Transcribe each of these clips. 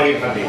primaria y jardín.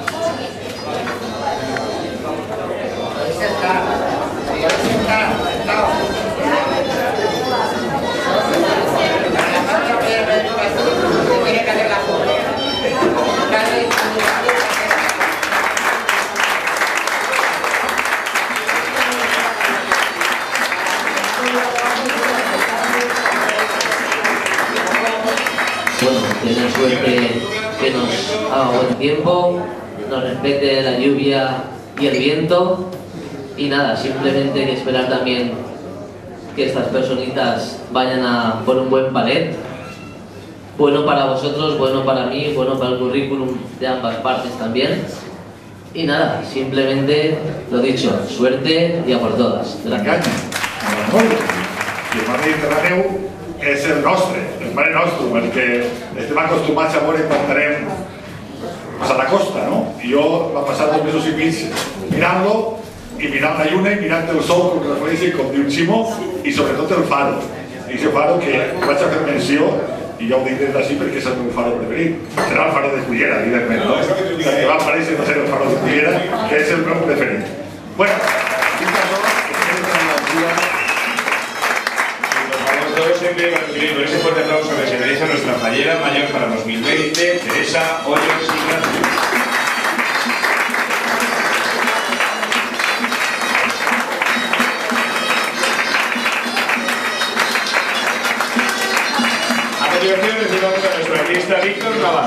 Bueno, tener suerte que nos haga buen tiempo, nos respete la lluvia y el viento y nada, simplemente hay que esperar también que estas personitas vayan a por un buen palet, bueno para vosotros, bueno para mí, bueno para el currículum de ambas partes también y nada, simplemente lo dicho, suerte y a por todas. Gracias. És el nostre, el mare nostre, perquè estem acostumats a veure quan anem a la costa, no? I jo va passar 2 mesos i mig mirant-lo i mirant la lluna i mirant el sol com reflexa com diu Ximo i sobretot el faro. I aquest faro que vaig a fer menció i ja ho dic des d'ací perquè és el meu faro preferit. Serà el faro de Cullera, evidentment, no? El que va aparèixer va ser el faro de Cullera, que és el meu preferit. Bueno, siempre con ese fuerte aplauso que se merece a nuestra fallera mayor para 2020, Teresa Hoyos Ignacio. A continuación recibimos a nuestro artista Víctor Navarro.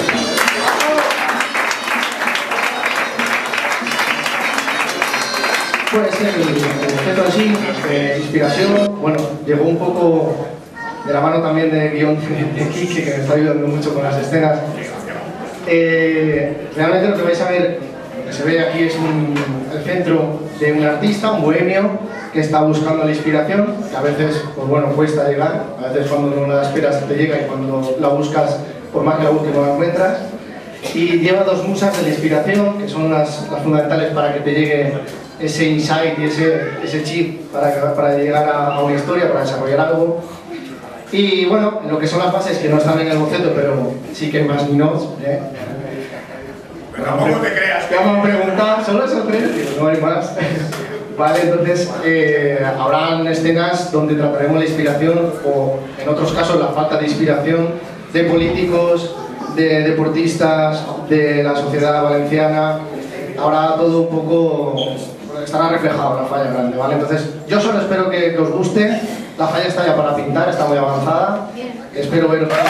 Pues el objeto así, de inspiración, bueno, llegó un poco de la mano también de guión de Quique, que me está ayudando mucho con las escenas. Realmente lo que vais a ver, lo que se ve aquí es el centro de un artista, un bohemio, que está buscando la inspiración, que a veces, pues bueno, cuesta llegar, a veces cuando no la esperas te llega y cuando la buscas, por más que la busques no la encuentras. Y lleva 2 musas de la inspiración, que son las fundamentales para que te llegue ese insight y ese chip para llegar a una historia, para desarrollar algo. Y bueno, lo que son las bases que no están en el boceto, pero sí que más ni notes, pero tampoco te creas. Te vamos a preguntar, solo son 3, digo, no hay más. Vale, entonces habrán escenas donde trataremos la inspiración o en otros casos la falta de inspiración de políticos, de deportistas, de la sociedad valenciana. Habrá todo un poco, estará reflejado en la falla grande, ¿vale? Entonces yo solo espero que os guste. La falla está ya para pintar, está muy avanzada. Espero veros bien.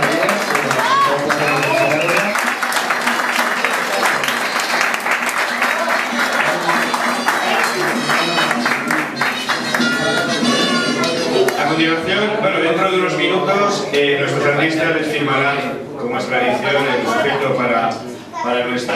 A continuación, bueno, dentro de unos minutos, nuestros artistas les firmarán, como es tradición, el objeto para nuestra...